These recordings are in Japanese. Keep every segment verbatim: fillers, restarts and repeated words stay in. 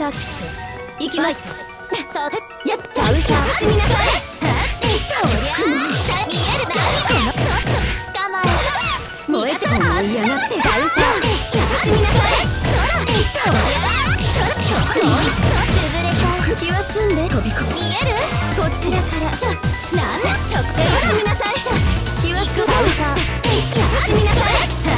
さっと行きます。そうやった。慎みなさい。とりゃ下見えるな。このそうそう捕まえ燃えても嫌がってダウンタウン慎みなさい。そらとりゃそらそこにそう潰れちゃう。気は済んで飛び込む。見えるこちらからなんだそこ慎みなさい。気は済んで慎みなさい。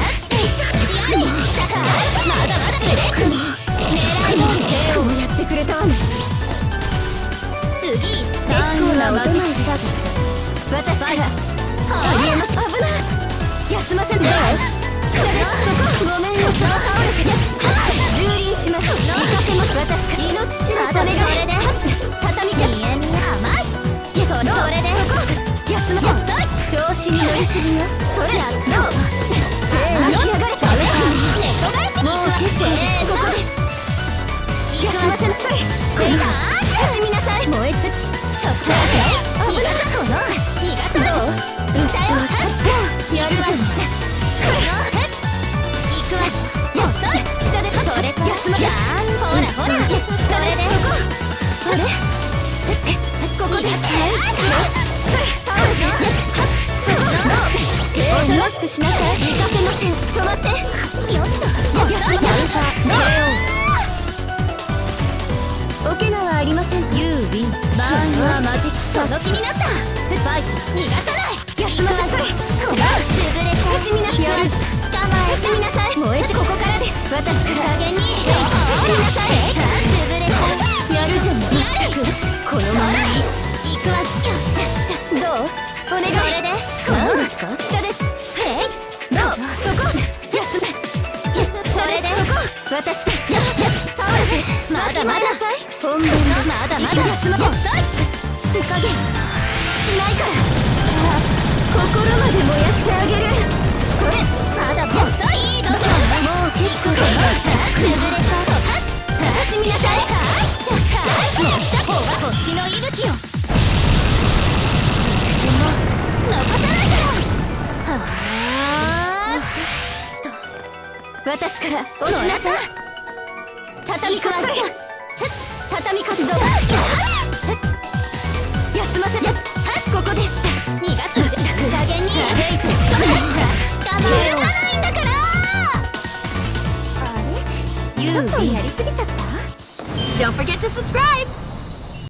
まだまだブレイクも狙いも手をやってくれたわね。次ターンはマジックスタート。私からありえます。危ない休ませて下です。そこごめんよ。倒れて蹂躙します。行かせます。私から命知らずお願い。それで畳みて見え見え甘いそれでそこ休ませ調子に乗りすぎよ。それやっとせーの起き上がれ。猫返しに行くわ。せーのここです。休ませなさい。これだ慎みなさい。燃えてそこで逃がさこの逃がさどう下よやるじゃん。それ行くわ。遅い下でそれ休ませほらほら下でそこあれここです。それ倒れてそこおとなしくしなさい。行かせません。止まってよっと休ませお怪我はありません。ユーウィンバーンはマジックその気になった。ファイト逃がさない。休ませさい。こら潰れちゃう。慎みなさい。捕まえ慎みなさい。燃えてここからです。私から加減に慎みなさい。潰れちゃう。やるじゃん。まったくこのまま行くわ。どうお願い。それで何ですか。下です。へいどうそこ休め下でそこ私から倒れてまだまだ本番のまだまだ休ま遅い手加減しないから心まで燃やしてあげる。それまだ遅いどうぞもう結構だな。潰れちゃうと慎みなさい。もう来た方が星の息吹よ。でも残さないからはあ私から落ちなさい。畳みかせ畳みかせどう休ませてここです。逃がす加減に捕まえらないんだから。あれちょっとやりすぎちゃった。 Don't forget to subscribe!